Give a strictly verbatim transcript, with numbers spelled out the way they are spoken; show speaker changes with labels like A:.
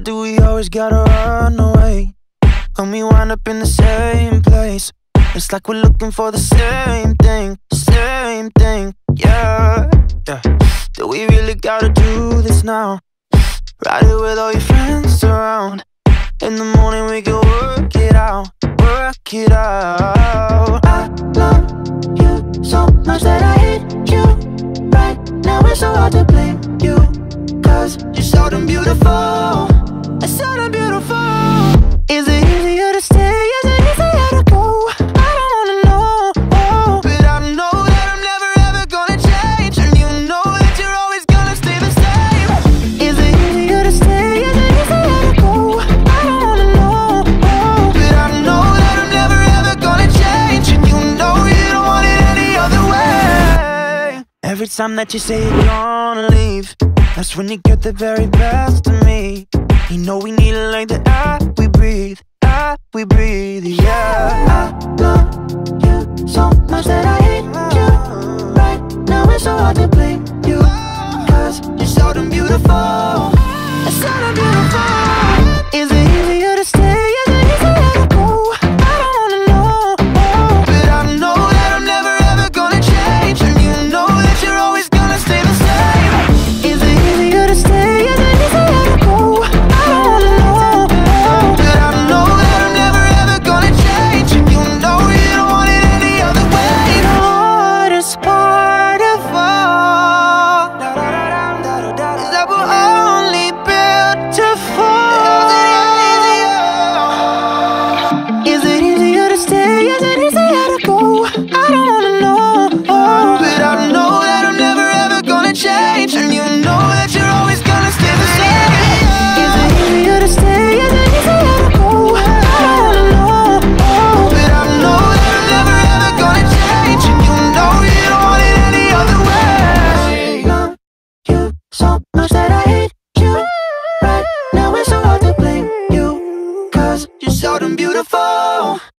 A: do we always gotta run away when we wind up in the same place? It's like we're looking for the same thing, same thing, yeah, yeah. Do we really gotta do this now? Ride it with all your friends around. In the morning we can work it out, work it out.
B: I love you so much that I hate you. Right now it's so hard to blame you, cause
A: you're so damn beautiful, so damn beautiful.
B: is it easier to stay? Is it easier to go? I don't wanna know, oh.
A: But I know that I'm never ever gonna change, and you know that you're always gonna stay the same.
B: Is it easier to stay? Is it easier to go? I don't wanna know, oh.
A: But I know that I'm never ever gonna change, and you know you don't want it any other way. Every time that you say you're gonna leave, that's when you get the very best of me. You know we need it like the air we breathe, air we breathe, yeah.
B: I love you so much that I hate you. Right now it's so hard to blame you, cause
A: you're so damn beautiful, so damn beautiful.
B: is it easier to stay? Is it easier to go? I don't wanna know, oh.
A: But I know that I'm never ever gonna change, and you know that you're always gonna stay the same.
B: Is it easier to stay? Is it easier to go? I don't wanna know, oh.
A: But I know that I'm never ever gonna change, and you know you don't want it any other way.
B: The hardest part of all
A: Is that we're only built to fall.
B: Is it easier to stay? Is it easier to go? I don't wanna know, oh.
A: But I know that I'm never ever gonna change, and you know that you're always gonna stay the same.
B: Is it easier to stay? Is it easier to go? I don't wanna know, oh.
A: But I know that I'm never ever gonna change, and you know you don't want it any other way.
B: Love you so much that I hate you. Right now it's so hard to blame you, cause
A: You're so damn beautiful.